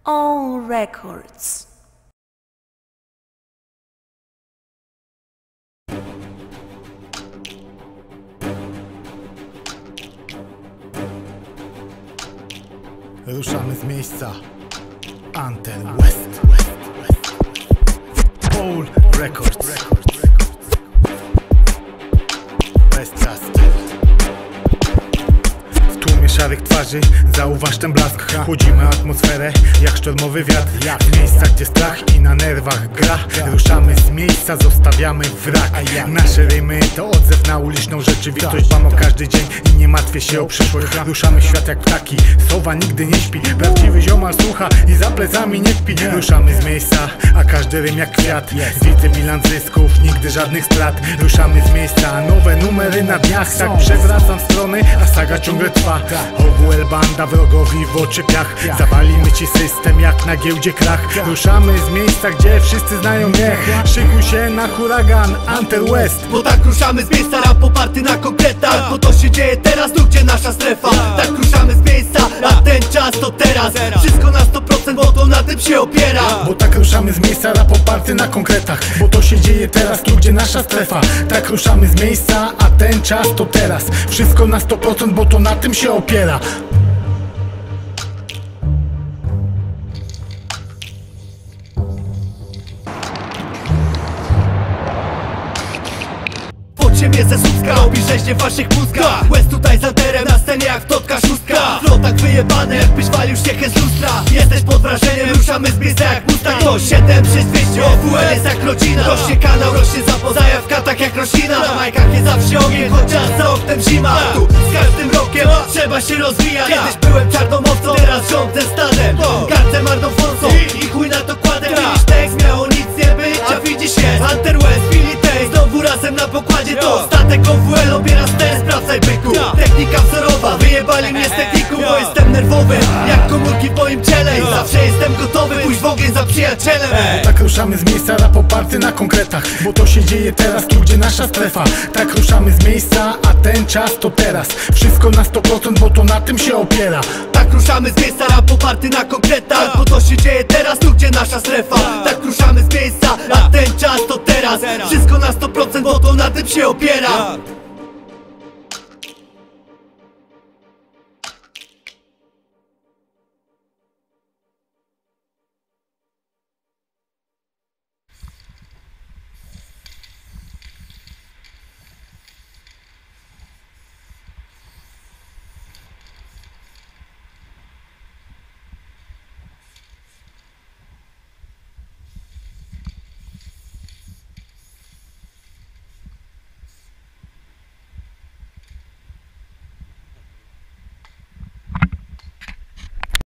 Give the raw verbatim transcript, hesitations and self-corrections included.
Own Records. Ruszamy z miejsca. Antel West. Own Records. West Styl. W tłumie szarych twarzy zauważ ten blask. Chłodzimy atmosferę jak sztormowy wiatr. W miejscach, gdzie strach i na nerwach gra. Ruszamy z miejsca, zostawiamy wrak. Nasze rymy to odzew na uliczną rzeczywistość. Dbam o każdy dzień i nie martwię się o przyszłość. Ruszamy w świat jak ptaki, sowa nigdy nie śpi. Prawdziwy ziomal słucha i za plecami nie kpi. Ruszamy z miejsca, a każdy rym jak kwiat. Widzę bilans zysków, nigdy żadnych strat. Ruszamy z miejsca, nowe numery na dniach. Tak przewracam strony, a saga ciągle trwa. Ogół banda wrogowi w oczy piach. Zawalimy ci system jak na giełdzie krach. Ruszamy z miejsca, gdzie wszyscy znają mnie. Szykuj się na huragan, Antel West. Bo tak ruszamy z miejsca, rap oparty na konkretach. Bo to się dzieje teraz, tu gdzie nasza strefa. Tak ruszamy z miejsca, a ten czas to teraz. Wszystko na sto procent, bo to na tym się opiera. Bo tak ruszamy z miejsca, rap oparty na konkretach. Bo to się dzieje teraz, tu gdzie nasza strefa. Tak ruszamy z miejsca, a ten czas to teraz. Wszystko na sto procent, bo to na tym się opiera. Ziemię ze Słupska, robi rzeźnie w waszych mózgach. West tutaj z Alterem, na scenie jak totka szóstka. Flow tak wyjebane, jakbyś walił ściechę z lustra. Jesteś pod wrażeniem, ruszamy z miejsca jak Mustang. To siedem sześć dwieście, O W L jest jak rodzina. Rośnie kanał, rośnie zapoznaja w katach jak roślina. Na majkach nie zawsze ogień, chociaż za oknem zima. Tu z każdym rokiem trzeba się rozwijać. Kiedyś byłem czarną owcą, teraz rządzę stadem. Gardzę marną forsą i chuj na to kładę. Widzisz tekst, miało nic nie być, a widzisz jest Hunter West, Billy Tay, znowu razem na pokładzie. To statek O W L, obiera ster, sprawdzaj byku. Technika wzorowa, wyjebali mnie z techniku. Bo jestem nerwowy, jak komórki w moim ciele. I zawsze jestem gotowy, pójść w ogień za przyjacielem. Tak ruszamy z miejsca, rap oparty na konkretach. Bo to się dzieje teraz, tu gdzie nasza strefa. Tak ruszamy z miejsca, a ten czas to teraz. Wszystko na sto procent, bo to na tym się opiera. Tak ruszamy z miejsca, rap oparty na konkretach. Bo to się dzieje teraz, tu gdzie nasza strefa. Tak ruszamy z miejsca, a ten czas to teraz. Wszystko na sto procent, bo to na tym się opiera.